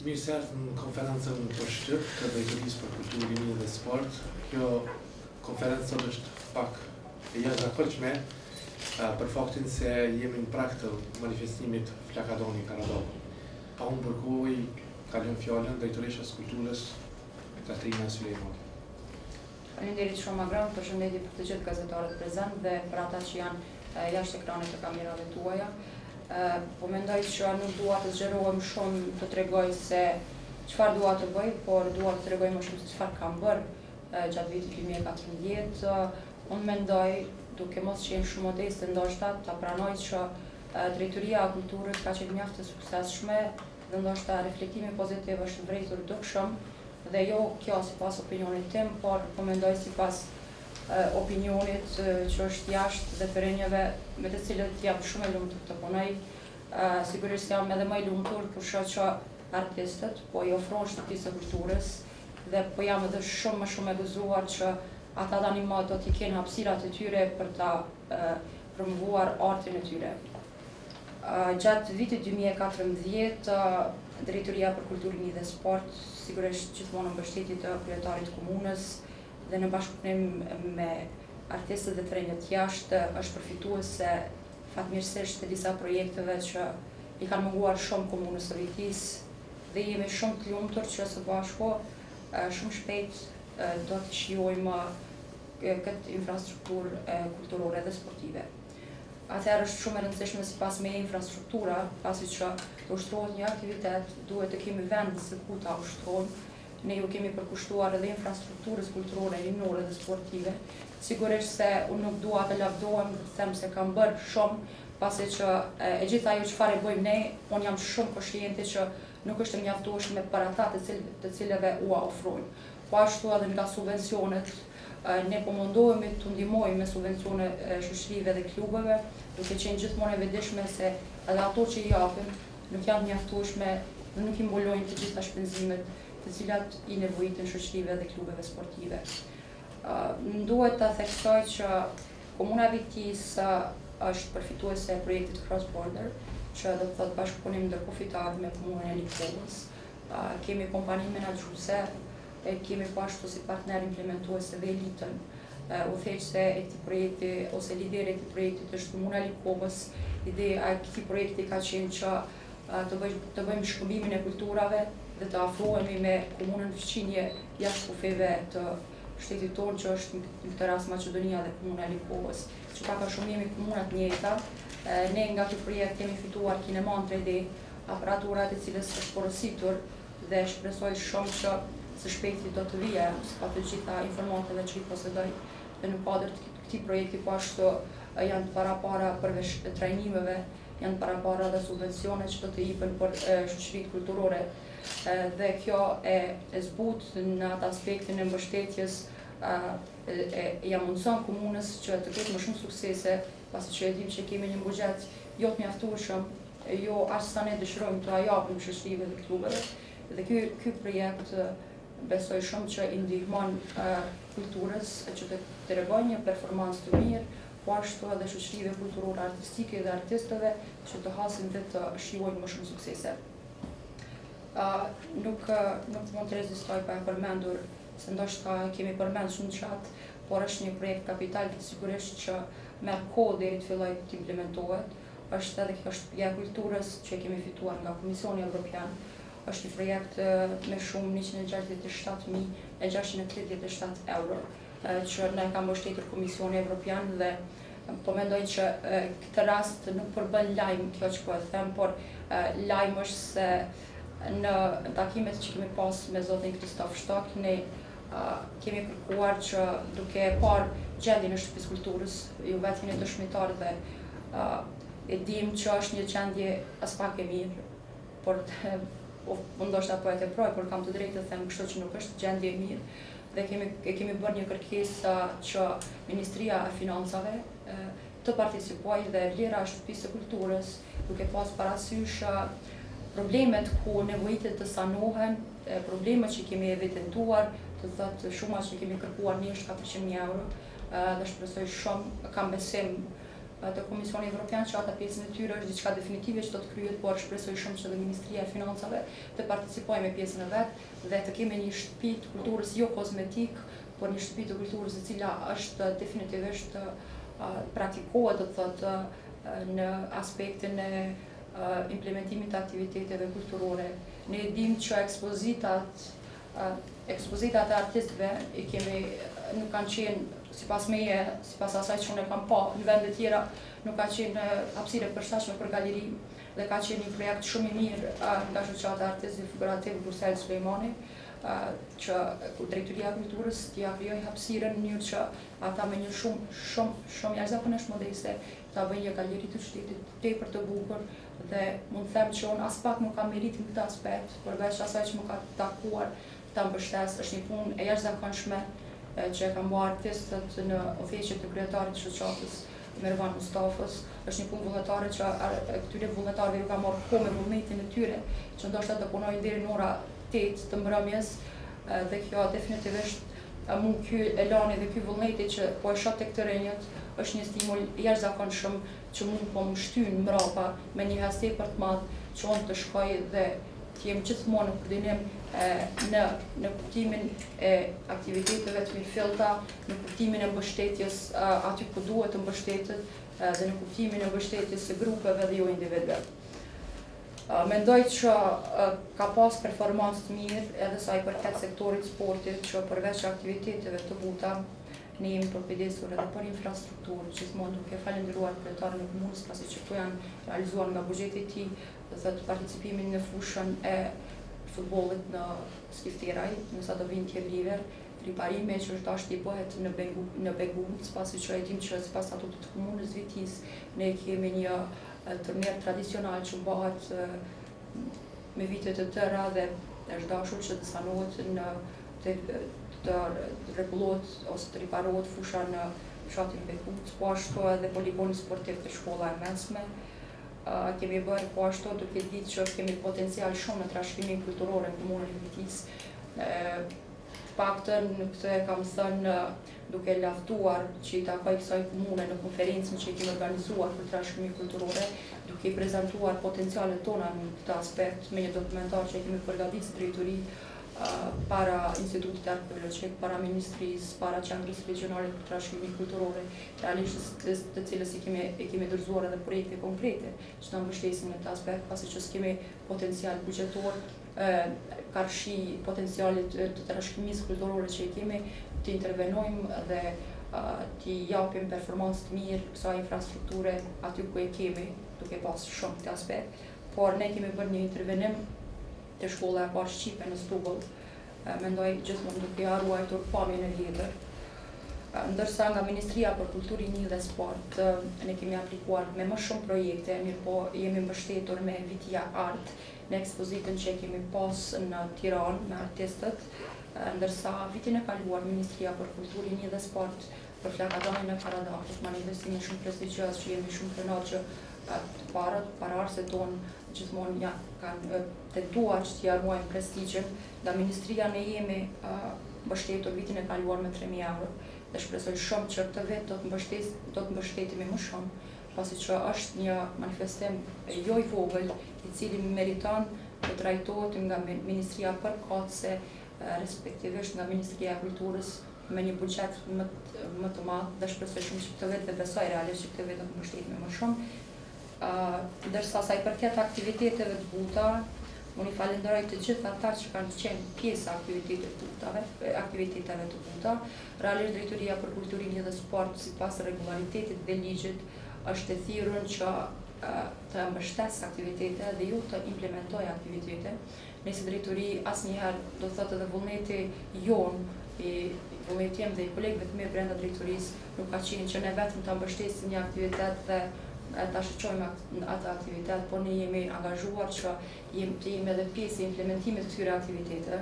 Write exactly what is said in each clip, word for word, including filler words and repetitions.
Mirë se erdhët në konferencën për Shqip, të drejtorisë për kulturë, lini dhe sport. Kjo konferencë sot është pak e jashtëzakonshme për faktin se jemi në prag të manifestimit Flakadoni Karadov. Pa unë përkuj, kalon fjallën drejtoreshës kulturës Katrina Sulejmani. Faleminderit shumë Agram, përshëndetje për të gjithë gazetarët prezent dhe për ata që janë jashtë ekranit të kamerave tuaja. Po mendoj që nuk dua të zgjerohem shumë të tregoj se çfarë dua të bëj, por dua të tregoj më shumë se çfarë kam bërë gjatë vitit dy mijë e katërmbëdhjetë. Unë mendoj, duke mos qenë shumë modeste ndoshta, ta pranoj që drejtoria e kulturës ka qenë mjaft e suksesshme dhe ndoshta reflektimi pozitiv është vërejtur dukshëm dhe jo kjo sipas opinionit tim, por po mendoj sipas opinionit që është jashtë dhe terrenjeve me të cilët jam shumë e lumtur të punoj. Sigurisht jam edhe më e lumtur kur shoh që artistët po i ofrojnë shtëpisë së kulturës dhe po jam edhe shumë më shumë e gëzuar që ata tani më do t'i kenë hapësirat e tyre për ta promovuar artin e tyre. Gjatë vitit dy mijë e katërmbëdhjetë, Drejtoria për Kulturë, Lini dhe Sport sigurisht gjithmonë në mbështetje të kryetarit të komunës dhe në bashkëpunim me artistët dhe terrenjët jashtë është përfituese fatmirësisht të disa projekteve që i kanë munguar shumë komunës së Vitis dhe jemi shumë të lumtur që së bashku shumë shpejt do të shijojmë këtë infrastrukturë kulturore dhe sportive. Atëherë është shumë e rëndësishme sipas me infrastruktura, pasi që të ushtrohet një aktivitet, duhet të kemi vend se ku ta ushtrojmë. Ne ju kemi përkushtuar edhe infrastrukturës kulturore, rinore dhe sportive. Sigurisht se unë nuk dua të lavdohem, them se kam bërë shumë, pasi që e gjithë ajo çfarë bëjmë ne, unë jam shumë koshijente që nuk është e mjaftueshme për ata të cilëve ua ofrojmë. Po ashtu edhe nga subvencionet, ne po mundohemi të ndihmojmë me subvencione shoqërive dhe klubeve, duke qenë gjithmonë e vetëdijshme se edhe ato që i japim nuk janë mjaftueshme dhe nuk i mbulojnë të gjitha shpenzimet të cilat i nevojitin shoqërive dhe klubeve sportive. Më duhet ta theksoj që Komuna e Vitis është përfituese e projektit Cross Border, që do të thotë bashkëpunim ndërkufitar me Komunën e Lipovës. Kemi kompani menaxhuese, kemi po ashtu si partner implementues dhe elitën. Udhëheqëse e këtij projekti ose lideri i këtij projekti është Komuna e Lipovës. Ideja e këtij projekti ka qenë që të bëjmë të bëjmë shkëmbimin e kulturave dhe të afrohemi me komunën fqinje jashtë kufeve të shtetit tonë që është në këtë rast Maqedonia dhe Komuna e Lipovës, që pak a shumë jemi komunat njëjta. Ne nga ky projekt kemi fituar kineman tre D, aparaturat e cilës është porositur dhe shpresoj shumë që së shpejti do të vijë sipas të gjitha informatave që i posedoj dhe në kuadër të këtij projekti po ashtu janë parapara përveç trajnimeve, janë parapara dhe subvencione që do të jepen për shoqëritë kulturore dhe kjo e, e zbut në atë aspektin e mbështetjes ja mundson komunës që të ketë më shumë suksese, pasi që e dim që kemi një buxhet jo të mjaftueshëm, jo as sa ne dëshirojmë të japim shoqërive dhe klubeve dhe ky ky projekt besoj shumë që i ndihmon kulturës që të tregojë një performancë të mirë, po ashtu edhe shoqërive kulturore, artistike dhe artistëve që të hasin dhe të shijojnë më shumë suksese. Nuk nuk mund të rezistoj pa e përmendur se ndoshta kemi përmendur shumë qatë, por është një projekt kapital që sigurisht që merr kohë deri të fillojë të implementohet. Është edhe kjo shtëpia e kulturës që kemi fituar nga Komisioni Evropian. Është një projekt me shumë njëqind e gjashtëdhjetë e shtatë mijë e gjashtëqind e tridhjetë e shtatë euro, që na ka mbështetur Komisioni Evropian dhe po mendoj që këtë rast nuk përbën lajm kjo që po e them, por lajm është se në takimet që kemi pas me zotin Kristof Shtok, ne kemi kërkuar që duke parë gjendjen e shtëpisë kulturës, ju vetë jeni dëshmitar dhe e dim që është një gjendje as pak e mirë, por ndoshta po e teproj, por kam të drejtë të them kështu që nuk është gjendje e mirë dhe kemi e kemi bërë një kërkesë që Ministria e Financave të participojë dhe vlera e shtëpisë së kulturës, duke pas parasysh problemet ku nevojitet të sanohen, problemet që kemi evidentuar, të thotë shuma që kemi kërkuar një është katërqind mijë euro, dhe shpresoj shumë, kam besim të Komisioni Evropian që ata pjesën e tyre është diçka definitive që do të kryhet, por shpresoj shumë që dhe Ministria e Financave të participojë me pjesën e vet dhe të kemi një shtëpi të kulturës jo kozmetik, por një shtëpi të kulturës e cila është definitivisht praktikohet, do të thotë, në aspektin e implementimit të aktiviteteve kulturore. Ne dim që ekspozitat ekspozitat e artistëve i kemi nuk kanë qenë sipas meje, sipas asaj që unë e kam pa në vende tjera, nuk ka qenë hapësirë e përshtatshme për galeri dhe ka qenë një projekt shumë i mirë nga shoqata e artistëve figurativ Bruxelles Sulejmani, që Drejtoria e Kulturës t'i krijoi hapësirën në mënyrë që ata me një shumë shumë shumë jashtëzakonisht modeste ta bëjnë një galeri të qytetit tepër të bukur dhe mund të them që unë as pak nuk kam meritin këtë aspekt, përveç asaj që më ka takuar ta mbështes, është një punë e jashtëzakonshme që e kam bërë artistët në ofeqet të kryetarit të shoqatës Mervan Mustafës. Është një punë vullnetare që këtyre vullnetarëve ju ka marrë kohë me vullnetin e tyre, që ndoshta do punojnë deri në ora tetë të mbrëmjes dhe kjo definitivisht mund ky elani dhe ky vullneti që po e shoh tek të rinjët është një stimul jashtëzakonshëm që mund po më shtyn mbrapa me një hasë për të madh që unë të shkoj dhe të jem gjithmonë në koordinim në në kuptimin e aktiviteteve të mirëfillta, në kuptimin e mbështetjes aty ku duhet të mbështetet dhe në kuptimin e mbështetjes së grupeve dhe jo individëve. Mendoj që ka pas performancë të mirë edhe sa i përket sektorit sportit, që përveç aktiviteteve të buta ne jemi përkujdesur edhe për infrastrukturë, gjithmonë duke falendëruar kryetarin e komunës pasi që këto janë realizuar nga buxheti i tij, do thotë participimin në fushën e futbollit në Skifteraj, nësa do vinë tjerëlive, riparime që është ashtë i bëhet në, në Begunc, pasi që e dim që sipas statutit të komunës Vitis, ne kemi një turnir tradicional që bëhet me vitet të tëra dhe është dashur që të sanohet në të, të rregullohet ose të riparohet fusha në fshatin Begunc, po ashtu edhe poligoni sportiv të shkolla e mesme. Uh, kemi bërë po ashtu duke ditë që kemi potencial shumë në trashëgiminë kulturore në komunën e Vitis. Uh, paktën këtë e kam thënë duke lavduar që i takoj kësaj komune në konferencën që i kemi organizuar për trashëgiminë kulturore, duke i prezantuar potencialet tona në këtë aspekt me një dokumentar që i kemi përgatitur si drejtori uh, para Institutit Arkeologjik, para Ministrisë, para Qendrës Regionale për Trashëgiminë Kulturore, realisht të cilës i kemi, i kemi dorëzuar edhe projekte konkrete që na mbështesin në këtë aspekt, pasi që s'kemi potencial buxhetor, karshi potencialit të trashëgimisë kulturore që i kemi, të intervenojmë dhe të japim performancë të mirë kësaj infrastrukture aty ku e kemi, duke pas shumë këtë aspekt. Por ne kemi bërë një intervenim të shkolla e parë shqipe në Stubull, mendoj gjithmonë duke ruajtur pamjen e vjetër. Ndërsa nga Ministria për Kulturë, Rini dhe Sport ne kemi aplikuar me më shumë projekte, mirë po jemi mbështetur me Vitia Art në ekspozitën që kemi pas në Tiranë me artistët, ndërsa vitin e kaluar Ministria për Kulturë, Rini dhe Sport për Flakadanin e Karadakut, me një investimin shumë prestigjioz që jemi shumë krenar që të parët, pararësit tonë gjithmonë ja, kanë tentuar që t'ja ruajnë prestigjin, nga Ministria ne jemi mbështetur vitin e kaluar me tre mijë euro dhe shpresoj shumë që këtë vit do të mbështet, do të mbështetemi më shumë, pasi që është një manifestim jo i vogël, i cili meriton të trajtohet nga Ministria përkatëse, respektivisht nga Ministria e Kulturës me një buxhet më, më të madh dhe shpresoj shumë që këtë vit dhe besoj realisht që këtë vit do të mbështetemi më shumë. Uh, ndërsa sa i përket aktiviteteve të buta, unë i falenderoj të gjithë ata që kanë qenë pjesë aktiviteteve të buta. Realisht Drejtoria për Kulturë, Rini dhe Sport, sipas rregullaritetit dhe ligjit, është e thirrur që uh, të mbështesë aktivitete dhe ju të implementojë aktivitete. Ne si drejtori asnjëherë do thotë edhe vullneti jon, i vullneti jam dhe i kolegëve të mi brenda drejtorisë nuk ka qenë që ne vetëm ta mbështesim një aktivitet dhe ta shoqojmë atë aktivitet, por ne jemi angazhuar që jem, të jemi edhe pjesë e implementimit të këtyre aktivitete.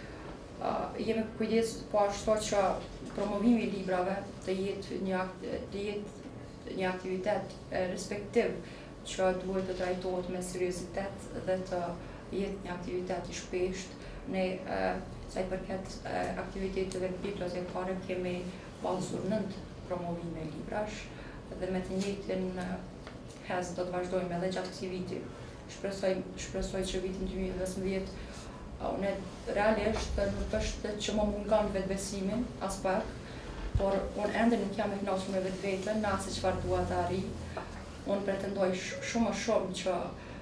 Uh, jemi kujdes po ashtu që promovimi i librave të jetë një, të jetë një aktivitet eh, respektiv që duhet të trajtohet me seriozitet dhe të jetë një aktivitet i shpesht. Ne, eh, sa i përket eh, aktiviteteve bibliotekare, kemi pasur nënt promovime librash, dhe me të njëjtin hez do të vazhdojmë edhe gjatë këtij viti. Shpresoj, shpresoj që vitin dy mijë e pesëmbëdhjetë unë realisht nuk është që më mungon vetbesimin as pak, por unë ende nuk jam e kënaqur me vetveten, në asë çfarë dua të arrij. Unë pretendoj shumë më shumë që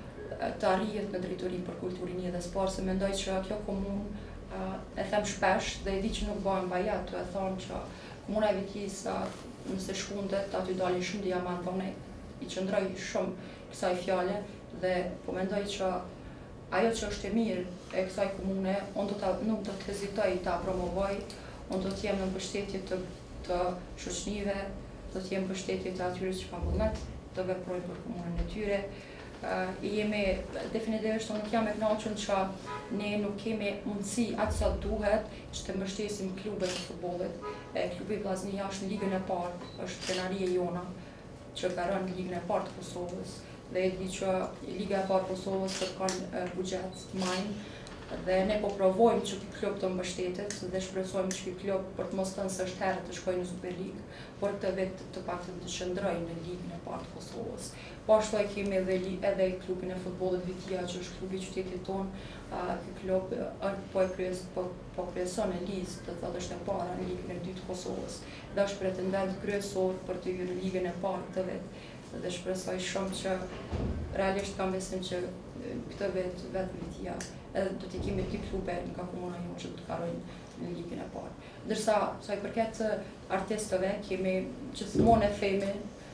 të arrihet në drejtori për kulturën dhe sport, se mendoj që kjo komunë, e them shpesh dhe e di që nuk bëhem bajat, të e thonë që komuna e Vitis nëse shkundet, aty dalin shumë diamant, po unë i qëndroj shumë kësaj fjale dhe po mendoj që ajo që është e mirë e kësaj komune, unë do ta, nuk do të hezitoj ta promovoj, unë do të jem në mbështetje të, të shoqënive, do të jem në mbështetje të atyre që kanë vullnet të veprojnë për komunën e tyre. Uh, jemi definitivisht nuk jam e kënaqur që ne nuk kemi mundësi atë sa duhet që të mbështesim klubet e futbollit. E, klubi Vllaznia është në ligën e parë, është krenaria jona që ka rënë në ligën e parë të Kosovës. Dhe e di që Liga e parë e Kosovës kërkon buxhet të majnë dhe ne po provojmë që ky klub të mbështetet dhe shpresojmë që ky klub për të mos thënë se është herë të shkojë në Superligë, por këtë vit të paktën të qëndrojë në Ligën e parë të Kosovës. Po ashtu e kemi edhe, edhe klubin e futbollit Vitia, që është klubi i qytetit tonë. Ky klub po e kryes, po, po kryeson e listë, do thotë është e para në Ligën e dytë të Kosovës dhe është pretendent kryesor për të hyrë në Ligën e parë këtë vit. Dhe shpresoj shumë që realisht kam besim që këtë vit vetë Vitia edhe do të kemi dy klube nga komuna jonë që do të karojnë në ligën e parë. Ndërsa sa i përket artistëve, kemi gjithmonë e themi,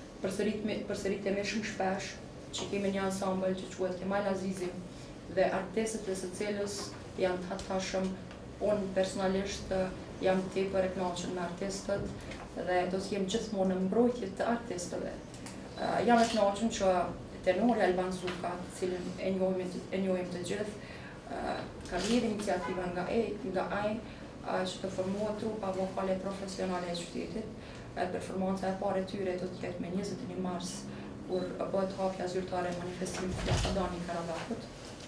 përsëritemi shumë shpesh që kemi një ansambël që quhet Kemal Azizi dhe artistët e së cilës janë të hatashëm. Unë personalisht jam tepër e kënaqur me artistët dhe do të jem gjithmonë në mbrojtje të artistëve. Uh, jam e kënaqur që tenori Alban Zuka, të cilin e njohim, e njohim të gjithë, uh, ka lidhur iniciativa nga e, nga ai uh, që të formohet trupa vokale profesionale e qytetit. Uh, performanca e parë e tyre do të jetë me njëzet e një mars, kur bëhet hapja zyrtare e manifestimit të Fadani Karabakut.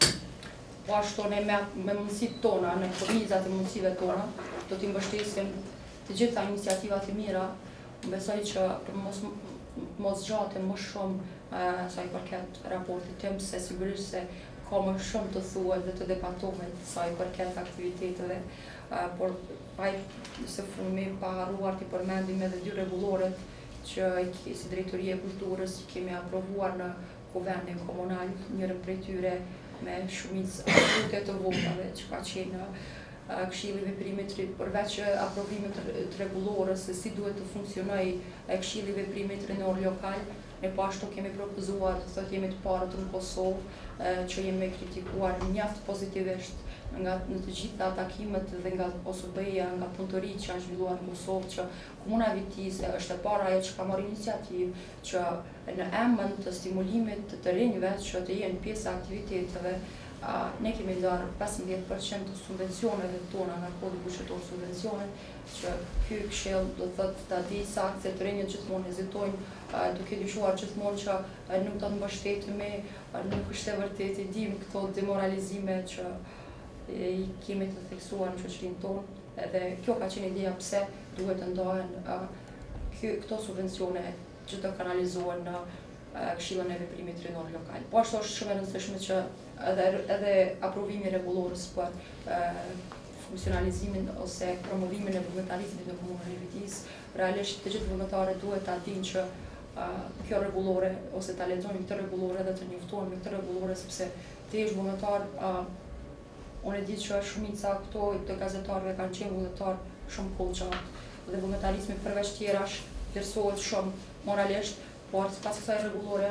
Po ashtu ne me, me mundësitë tona, në kornizat e mundësive tona, do t'i mbështesim të gjitha iniciativat e mira. Besoj që për mos mos gjatem më shumë uh, sa i përket raportit tim, se sigurisht se ka më shumë të thuhet dhe të debatohet sa i përket aktiviteteve, uh, por pa se fumi pa harruar të përmendim edhe dy rregulloret që si Drejtoria e Kulturës që kemi aprovuar në Kuvendin Komunal, njërin prej tyre me shumicë absolute të votave që ka qenë Këshilli i Veprimit, përveç aprovimit të rregullorës se si duhet të funksionojë Këshilli i Veprimit rinor lokal, ne po ashtu kemi propozuar të thotë jemi të parët në Kosovë që jemi kritikuar mjaft pozitivisht nga në të gjitha takimet dhe nga O S B-ja, nga punëtoritë që janë zhvilluar në Kosovë, që komuna e Vitisë është e para ajo që ka marrë iniciativë që në emën të stimulimit të rinjve që të jenë pjesë e aktiviteteve. Uh, ne kemi ndarë pesëmbëdhjetë përqind të subvencioneve tona nga kodi buxhetor subvencione, që ky këshill do të thotë ta di saktë se të rinjët gjithmonë hezitojnë, uh, duke dyshuar gjithmonë që uh, nuk do të mbështetemi, uh, nuk është e vërtetë, i dim këto demoralizime që e, i kemi të theksuar në shoqërinë tonë, edhe kjo ka qenë ideja pse duhet të ndahen uh, këto subvencione që të kanalizohen në uh, Këshillin e Veprimit rinor lokal. Po ashtu është shumë e rëndësishme që edhe, edhe aprovimi rregullorës për uh, funksionalizimin ose promovimin e vullnetarizmit në komunën e Vitisë. Realisht të gjithë vullnetarët duhet ta dinë që uh, kjo rregullore ose ta lexojnë këtë rregullore dhe të njoftohen me këtë rregullore, sepse ti je vullnetar, uh, unë e di që shumica këto të gazetarëve kanë qenë vullnetar shumë kollçat dhe vullnetarizmi përveç tjerash vlerësohet shumë moralisht, por sipas kësaj rregullore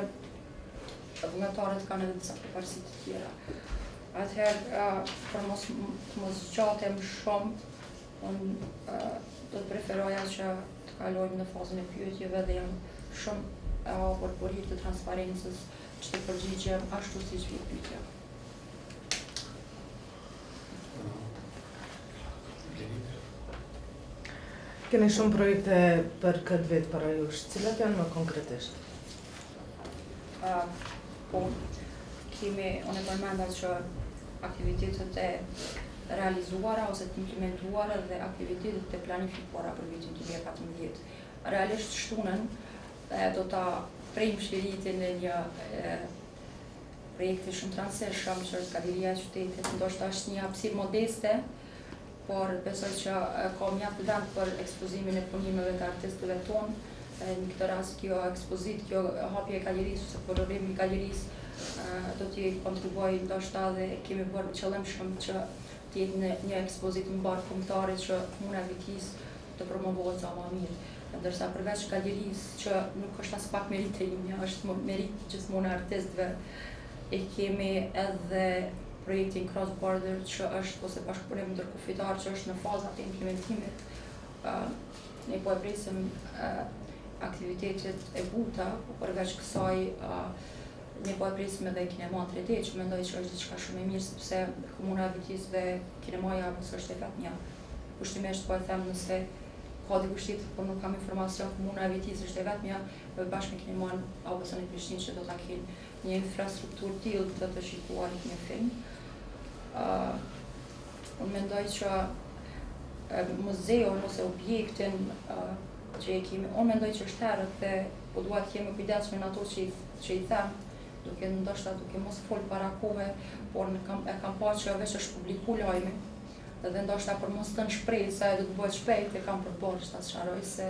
vullnetarët kanë edhe disa përparësi të tjera. Atëherë, uh, për mos mos gjatem shumë, unë uh, do të preferoja që të kalojmë në fazën e pyetjeve dhe jam shumë e hapur për hir të transparencës që të përgjigjem ashtu siç vjen pyetja. Keni shumë projekte për këtë vit para jush, cilat janë më konkretisht? Uh, po, kemi, unë e përmenda që aktivitetet e realizuara ose të implementuara dhe aktivitetet e planifikuara për vitin dy mijë e katërmbëdhjetë. Realisht shtunën, do ta prejmë shiritin e një projekti shumë transishëm që është Galeria e Qytetit, ndoshta është një hapësirë modeste, por besoj që ka mjaft vend për ekspozimin e punimeve të artistëve tonë. Në këtë rast kjo ekspozit, kjo hapje e galerisë ose kolorimi i galerisë do t'i kontribuoj ndoshta dhe kemi bërë qëllimshëm që të jetë një, një ekspozit mbar kombëtare që Komuna e Vitisë të promovohet sa më mirë. Ndërsa përveç galerisë që nuk është as pak merit e imja, është merit gjithmonë e artistëve, e kemi edhe projektin Cross Border që është ose bashkëpunim ndërkufitar që është në fazat e implementimit. Uh, ne po e presim uh, aktivitetet e buta, po përveç kësaj uh, ne po e presim edhe kinema tre D që mendoj që është diçka shumë e mirë sepse Komuna e Vitisë dhe kinemaja mos është e vetmja. Kushtimisht po e them nëse ka dikush tjetër, por nuk kam informacion, Komuna e Vitisë është e vetmja bashkë me kineman Aubësën e Prishtinës që do ta kenë një infrastrukturë tillë të të shikuarit një film. Uh, unë mendoj që uh, muzeun ose objektin uh, që e kemi, unë mendoj që është herët dhe po duhet të jemi kujdesshëm në ato që, që i them, duke ndoshta duke mos fol para kohë, por në kam, e kam pa që veç është publiku lajmi, dhe ndoshta për mos të shpreh se do të bëhet shpejt, e kam përbërë ta sqaroj se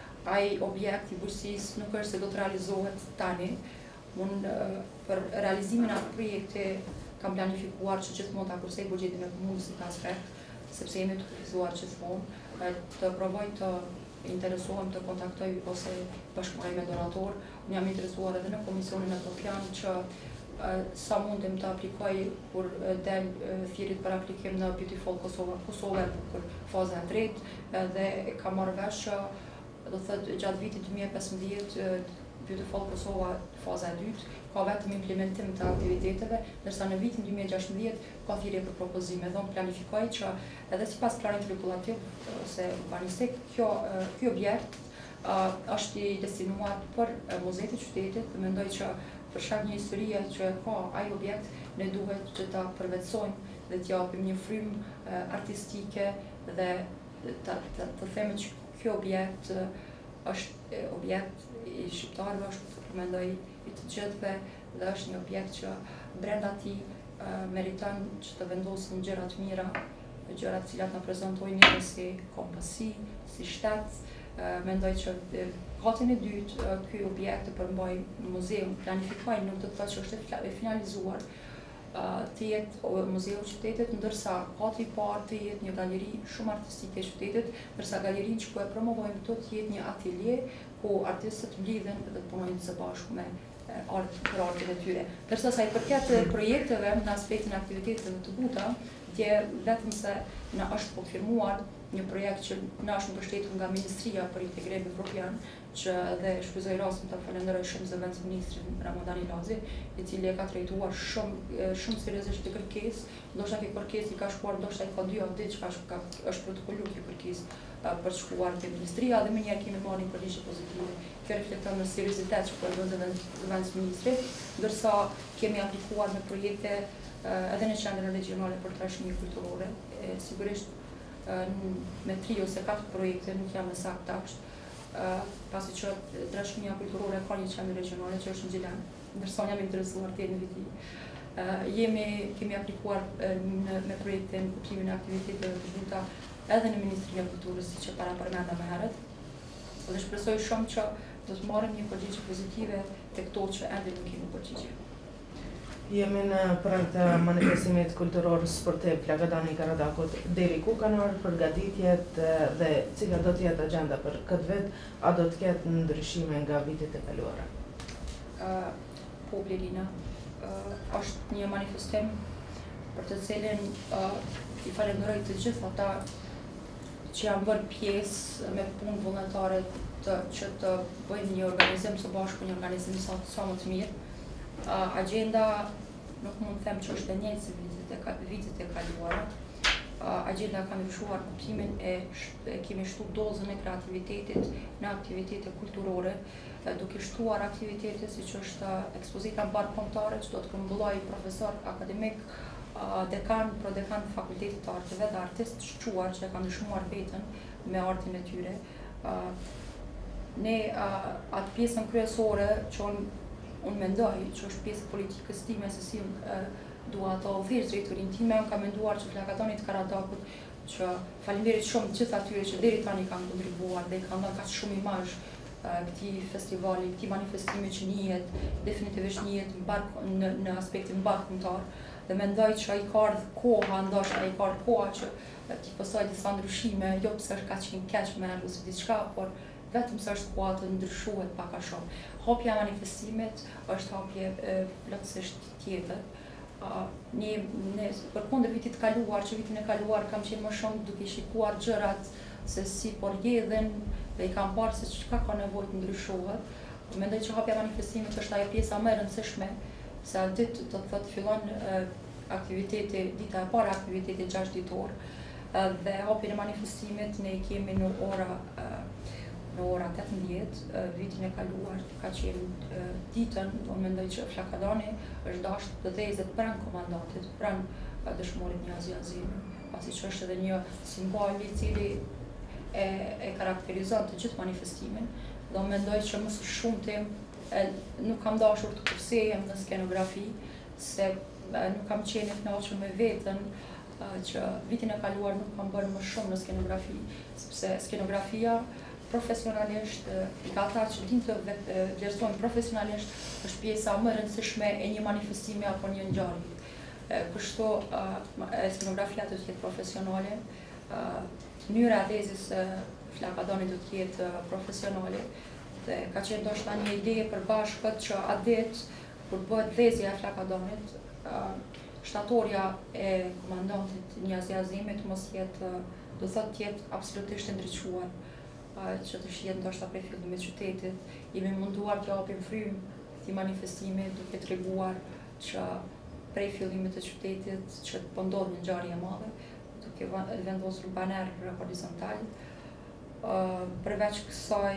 ai objekt i bujqësisë nuk është se do të realizohet tani. Unë uh, për realizimin e atij projekti kam planifikuar që gjithmonë ta kursej buxhetin e komunës si pas rreth, sepse jemi të kufizuar gjithmonë, të provoj të interesohem të kontaktoj ose bashkëpunoj me donator. Unë jam interesuar edhe në Komisionin Evropian që uh, sa mundem të aplikoj kur uh, del uh, thirrjet për aplikim në Beautiful Kosova, Kosova për faza e tretë dhe kam marrë vesh që do thotë gjatë vitit dy mijë e pesëmbëdhjetë uh, Beautiful Kosova faza e dytë ka vetëm implementim të aktiviteteve, ndërsa në vitin dy mijë e gjashtëdhjetë ka thirrje për propozime. Dhe unë planifikoj që edhe sipas planit rregullativ ose urbanistik, kjo ky objekt uh, është i destinuar për uh, Muzeet e Qytetit dhe mendoj që për shkak një historie që ka ai objekt, ne duhet që ta përvetësojmë dhe t'i japim një frymë uh, artistike dhe të, të, të themi që ky objekt uh, është uh, objekt i shqiptarëve, është mendoj i të gjithëve dhe është një objekt që brenda tij uh, meriton që të vendosen gjëra të mira, gjëra të cilat na prezantojnë ne si kompasi, si shtet. Uh, mendoj që uh, katin e dytë uh, ky objekt të përmbaj muzeun, planifikoj, nuk do të thotë që është e finalizuar, uh, të jetë Muzeu i Qytetit, ndërsa kati i parë të jetë një galeri shumë artistike e qytetit, ndërsa galerinë që po e promovojmë do të jetë një atelje ku artistët mblidhen dhe të punojnë së bashku me art, për artin e tyre. Përsa sa i përket projekteve në aspektin e aktiviteteve të buta, dje vetëm se na është konfirmuar një projekt që na është mbështetur nga Ministria për Integrim Evropian, që dhe shfrytëzoj rastin të falenderoj shumë zëvendësministrin Ramadan Ilazi, i cili e ka trajtuar shumë shumë seriozisht këtë kërkesë, ndoshta kjo kërkesë i ka shkuar ndoshta i ka dy javë ditë që ka është protokolluar kjo kërkesë për të shkuar te Ministria dhe më njëherë kemi marrë një përgjigje pozitive. Kjo reflekton në seriozitet që po e bën zëvendësministri, ndërsa kemi aplikuar me projekte edhe në Qendrën Regionale për Trashëgimi Kulturore. Sigurisht me tri ose katër projekte, nuk jam në sakt taksh, pasi që Trashëgimia Kulturore ka një qendër regionale që është në Gjilan, ndërsa jam interesuar te në viti. Jemi kemi aplikuar me projekte në kuplimin e aktiviteteve të buta edhe në Ministrinë e Kulturës, siç e para përmenda më herët. Dhe shpresoj shumë që do të marrim një përgjigje pozitive tek ato që ende nuk kemi përgjigje. Jemi në prag të manifestimit kulturor sportiv Plagëdani i Karadakut. Deri ku kanë marrë përgatitjet dhe cila do të jetë agenda për këtë vit, a do të ketë ndryshime nga vitet e kaluara? Uh, po Blerina, uh, është një manifestim për të cilin uh, i falenderoj të gjithë ata që janë bërë pjesë me punë vullnetare të që të bëjnë një organizim së bashku, një organizim sa, sa më të mirë. Uh, agenda nuk mund të them që është e njëjtë si vitet e, vitet e kaluara. Uh, agenda ka ndryshuar kuptimin e, e kemi shtu dozën e kreativitetit në aktivitete kulturore, uh, duke shtuar aktivitete siç është ekspozita mbar kombëtare që do të këmbulloj profesor akademik, uh, dekan, prodekan të Fakultetit të Arteve dhe artist shquar që kanë ndryshuar veten me artin e tyre. Uh, ne uh, atë pjesën kryesore që unë un mendoj që është pjesë politikës time se si uh, dua ta udhëheq drejtorinë time, unë kam menduar që Flakatoni të Karadakut që faleminderit shumë të gjithë atyre që deri tani kanë kontribuar dhe kanë dhënë kaq shumë imazh uh, këtij festivali, këtij manifestimi që njihet definitivisht njihet në në aspektin mbarkumtar dhe mendoj që ai ka ardhur koha, ndoshta ai ka ardhur koha që ti pësoj disa ndryshime, jo pse është kaq i keq me ose diçka, por vetëm se është koha të ndryshuhet pak a shumë. Hapja e manifestimit është hapje plotësisht tjetër. Uh, ne, ne përkundër vitit kaluar, që vitin e kaluar kam qenë më shumë duke shikuar gjërat se si por jedhen dhe i kam parë se çka ka nevojë të ndryshohet. Mendoj që hapja e manifestimit është ajo pjesa më e rëndësishme, se atë ditë do të thotë fillon uh, aktiviteti, dita e parë aktiviteti gjashtë ditor, uh, dhe hapjen e manifestimit ne kemi në ora uh, në ora tetëmbëdhjetë, vitin e kaluar ka qenë ditën, unë mendoj që Flakatoni është dashur të dhezet pranë komandantit, pranë dëshmorit Niazi Azimi, pasi që është edhe një simbol i cili e, e karakterizon të gjithë manifestimin, dhe unë mendoj që më së shumti nuk kam dashur të kursejem në skenografi, se nuk kam qenë e kënaqur me veten që vitin e kaluar nuk kam bërë më shumë në skenografi, sepse skenografia profesionalisht, nga ata që din të vlerësojnë profesionalisht, është pjesa më e rëndësishme e një manifestimi apo një ngjarje. Kështu skenografia do të jetë profesionale, mënyra e dhezjes së Flakatoni do të jetë profesionale, dhe ka qenë ndoshta një ide e përbashkët që atë ditë kur bëhet dhezja e Flakatonit, shtatorja e komandantit Niazi Azimit mos jetë, do thotë të jetë absolutisht e ndriçuar, që të shihet ndoshta prej fillimit të qytetit. Jemi munduar të japim frymë këtij manifestimi duke treguar që prej fillimit të qytetit që po ndodh një ngjarje e madhe, duke vendosur baner horizontal. Përveç kësaj,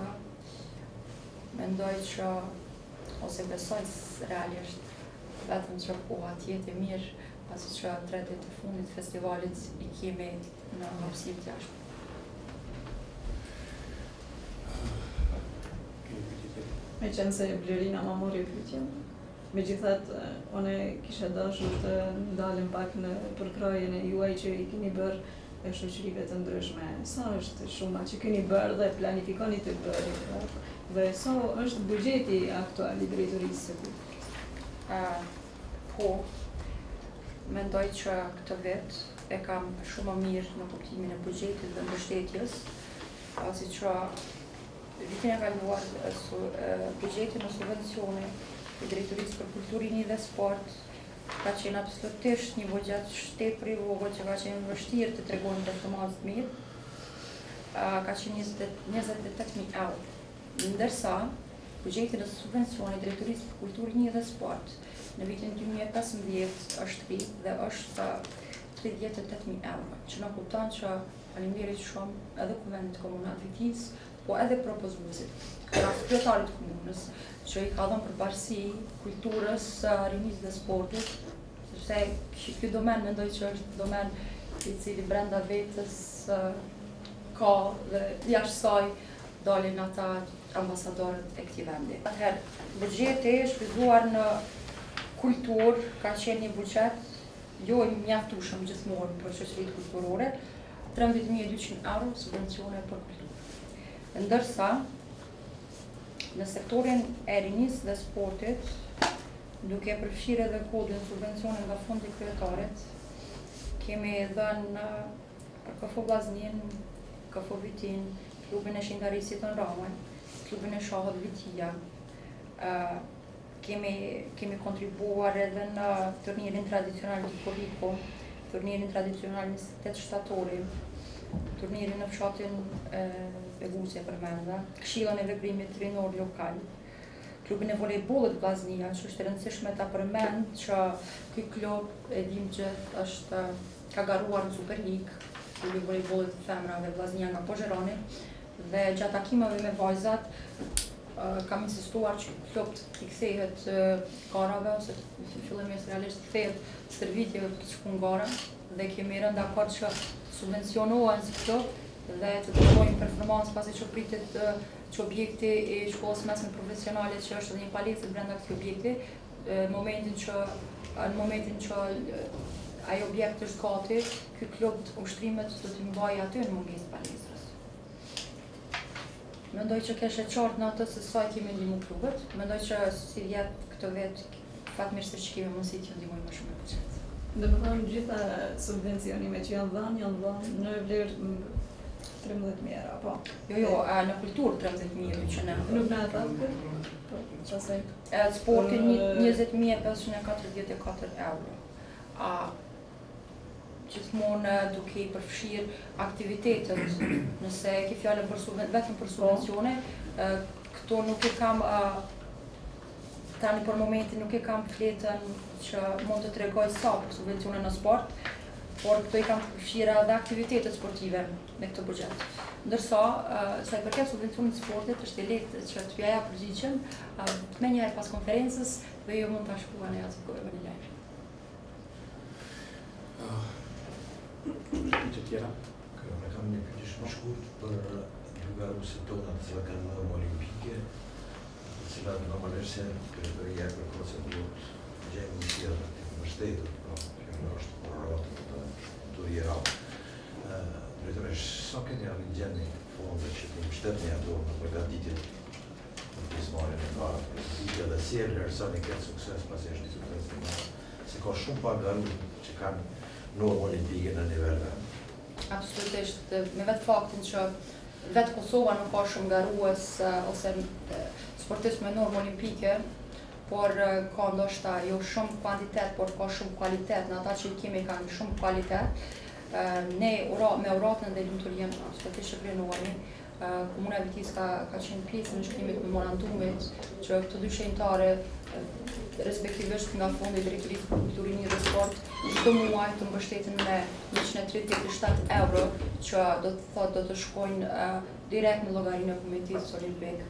mendoj që ose besoj realisht vetëm që koha të jetë e mirë, pasi që tre ditë të fundit të festivalit i kemi në hapësirë të jashtme. Me qenë se Blerina ma mori pyetjen, megjithatë unë kisha dashur të ndalim pak në përkrajen e juaj që i keni bërë e shoqërive të ndryshme. Sa është shuma që keni bërë dhe planifikoni të bërë, dhe sa është buxheti aktual i drejtorisë së kulturës? Uh, po, mendoj që këtë vit e kam shumë më mirë në kuptimin e buxhetit dhe mbështetjes, pasi që vitin e kaluar buxheti në subvencione i drejtorisë për kulturë dhe sport ka qenë absolutisht një buxhet shtepër i vogël që ka qenë vështirë të tregojmë rezultate të mirë. Ka qenë njëzet e tetë mijë euro. Ndërsa buxheti në subvencione i drejtorisë për kulturë dhe sport në vitin dy mijë e pesëmbëdhjetë është rrit dhe është tridhjetë e tetë mijë euro, që na kupton që faleminderit shumë edhe Kuvendit Komunal Vitis, po edhe propozuesit, kryetarit të komunës, që i ka dhënë përparësi kulturës, rinisë dhe sportit, sepse ky domen mendoj që është domen i cili brenda vetës ka dhe jashtë saj dalin ata ambasadorët e këtij vendi. Atëherë, buxheti është shfrytzuar në kulturë ka qenë një buxhet jo i mjaftueshëm gjithmonë për shoqëritë kulturore, trembëdhjetë mijë e dyqind euro subvencione për kulturë. Ndërsa, në sektorin e rinisë dhe sportit, duke përfshirë edhe kodin subvencione nga fondi kryetarit, kemi dhënë për KFO Vllaznin, KFO Vitin, klubin e Shingarisit në Ramën, klubin e Shahut Vitia, uh, kemi, kemi kontribuar edhe në turnirin tradicional të Koriko, turnirin tradicional njëzet e tetë shtatori, turnirin në fshatin e Begusje për menda, këshillën e veprimit rinor lokal, klubin e volejbollit Vllaznia, që është e rëndësishme ta përmend që ky klub e dim gjithë është ka garuar në Super League, klubi i volejbollit të femrave Vllaznia nga Pozherani, dhe gjatë takimeve me vajzat kam insistuar që klubi të kthehet garave ose fillimisht realisht të kthehet stërvitjeve të shkun gara, dhe kemi rënë dakord që subvencionohen si klub dhe të tregojmë performancë pasi që pritet që objekti i shkollës mesme profesionale që është një palestër brenda këtij objekti, në momentin që në momentin që ai objekt është gati, ky klub të ushtrimet do t'i mbajë aty në mungesë palestrës. Mendoj që kështë e qartë në atë se sa i kemi ndihmu klubet, mendoj që si vjet këtë vet fatmirësisht që kemi mundësi të ndihmojmë më shumë në buxhet. Do të thonë gjitha subvencionimet që janë dhënë, janë dhënë në vlerë tridhjetë mijë euro, po. Jo, jo, në kulturë tridhjetë mijë që ne. Nuk na ata. Po, çfarë? Sporti njëzet mijë e pesëqind e katërdhjetë e katër euro. A gjithmonë duke i përfshirë aktivitetet, nëse e ke fjalën për vetëm për subvencione, këto nuk e kam tani për momentin nuk e kam fletën që mund të tregoj sa për subvencione në sport, por këto i kam përfshirë edhe aktivitetet sportive me këtë buxhet. Ndërsa, sa i përket subvencionit sportit, është e lehtë që të pjaja përgjigjen, me njëherë pas konferencës dhe ju mund ta shkruani atë kohë në lajm. Pyetje tjera? Ne kam një pyetje shumë shkurt për llogaruesit tonë të cilat kanë normë olimpike, të cilat normalisht janë kriteria për procedurë gjejmë një tjetër të mbështetur, po, kjo është porrot të turia. Drejtoresh, sa keni arrit gjeni fonde që të mbështetni ato në përgatitjen në pjesëmarrjen e parë, përgatitja dhe si e vlerësoni këtë sukses pasi është një sukses i madh, se ka shumë pagarues që kanë normë olimpike në nivel. Absolutisht, me vetë faktin që vetë Kosova nuk ka shumë garues ose sportist me normë olimpike, por ka ndoshta jo shumë kvantitet, por ka shumë kualitet, në ata që i kemi kanë shumë kualitet. Ne me uratën dhe lumturinë sportistë që planohemi, Komuna e Vitis ka, ka qenë pjesë në shkrimit memorandumit që këto dy shenjtare respektivisht nga Fondi i Drejtorisë për Kulturë dhe Sport çdo muaj të mbështetin me njëqind e tridhjetë e shtatë euro që do të thotë do të shkojnë uh, direkt në llogarinë e Komitetit Olimpik.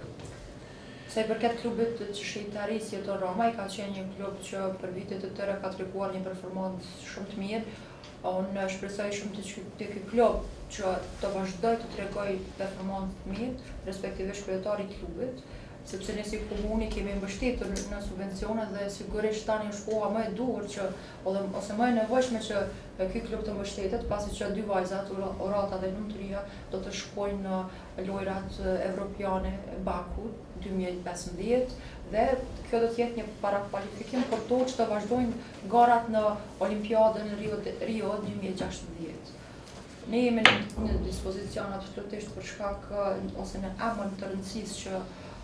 Sa i përket klubit të Shqiptarisë Jeton Roma, i ka qenë një klub që për vitet të tëra ka treguar një performancë shumë të mirë. Unë shpresoj shumë të ky klub që të vazhdoj të tregoj performancë të mirë, respektivisht kryetari i klubit, sepse ne si komuni kemi mbështetur në subvencione dhe sigurisht tani është koha më e duhur që ose më e nevojshme që ky klub të mbështetet, pasi që dy vajzat, Orata dhe Lumturia, do të shkojnë në lojrat evropiane Baku dy mijë e pesëmbëdhjetë dhe kjo do të jetë një parakualifikim për to që të vazhdojnë garat në Olimpiadën Rio, Rio dy mijë e gjashtëdhjetë. Ne jemi në dispozicion absolutisht për shkak ose në emër të rëndësisë që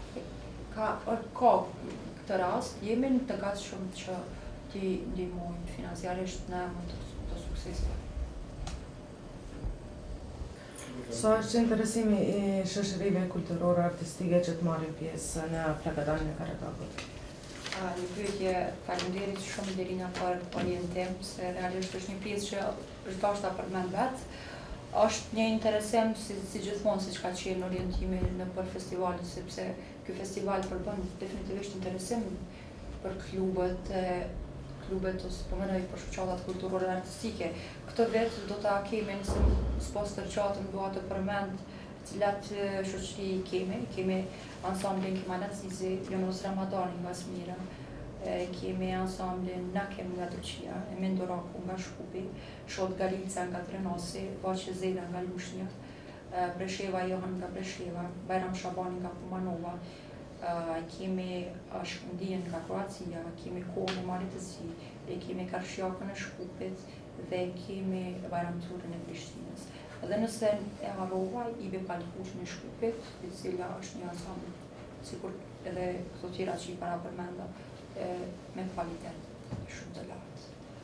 ka ka këtë rast, jemi të gatshëm që t'i ndihmojmë financiarisht në emër të, të suksesit. Sa është interesimi i shoqërive kulturore artistike që të marrin pjesë në Plakadanin e Karadakut? Një pyetje, faleminderit shumë Lerina për orientim, se realisht është një pjesë që është dashur për mend vet. Është një interesim si, si gjithmonë siç ka qenë orientimi në për festivalin, sepse ky festival përbën definitivisht interesim për klubet e klubet ose po mendoj për shoqatat kulturore dhe artistike. Këtë vit do ta kemi nëse s'pas tërçatën dua të përmend cilat shoqëri kemi, kemi ansamblin Kemal Azizi, Jonos Ramadani nga Smira, kemi ansamblin Nakem nga Turqia, Emin Doraku nga Shkupi, Shot Galica nga Trenosi, Vaqe Zela nga Lushnja, Presheva Johan nga Presheva, Bajram Shabani nga Kumanova, kemi Shkundin nga Kroacia, kemi Kohën e Malit të Zi, kemi Karshjakën e Shkupit dhe kemi Bajram Turën e Prishtinës. Dhe nëse e harrova, Ibe Palkuqën e Shkupit, i cila është një ansambl, sikur edhe këto tjera që i para përmenda, me kvalitet shumë të lartë.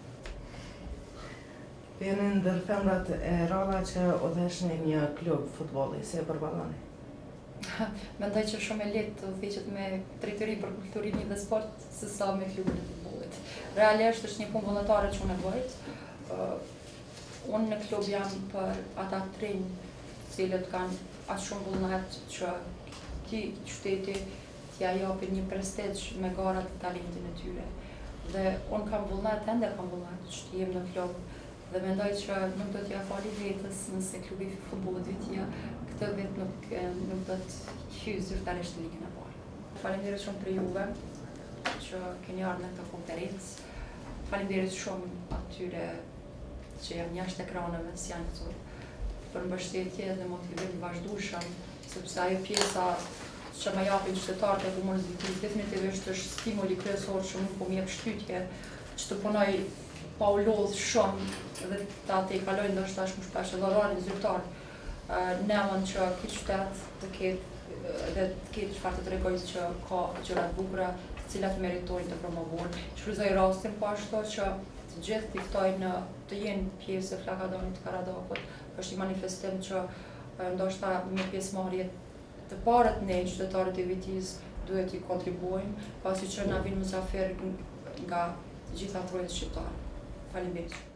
Jeni ndër femrat e ralla që udhëshni një klub futbolli, si e përballoni? Mendoj që shumë e lehtë të udhëheqet me drejtori për kulturinë dhe sport se sa me klubin e futbollit. Realisht është një punë vullnetare që unë e bëj. Unë në klub jam për ata të rinj, të cilët kanë aq shumë vullnet që ti qyteti t'ja japin një prestigj me garat e talentin e tyre. Dhe unë kam vullnet, ende kam vullnet që të jem në klub Dhe mendoj që nuk do t'ja fali vetës nëse klubi i futbollit vitia këtë vit nuk nuk do të hyjë zyrtarisht në ligën e parë. Faleminderit shumë për juve që keni ardhur në këtë konferencë. Faleminderit shumë atyre që janë jashtë ekraneve, si janë këtu, për mbështetje dhe motivim vazhdueshëm, sepse ajo pjesa që më japin qytetarët e Komunës Vitis definitivisht është stimuli kryesor që nuk po më jep shtytje që të punoj pa u lodh shumë dhe ta të i kaloj ndoshta shumë shpesh edhe orarin zyrtar. Nemën që këtë qytet të ketë dhe të ketë çfarë të tregojë që ka gjëra të bukura, të cilat meritojnë të promovohen. Shfrytëzoj rastin po ashtu që të gjithë të ftojnë të jenë pjesë e Flakadonit të Karadakut. Është një manifestim që ndoshta me pjesëmarrje të parët ne qytetarët e Vitis duhet i kontribuojmë, pasi që na vinë mysafir nga të gjitha trojet shqiptare. Faleminderit.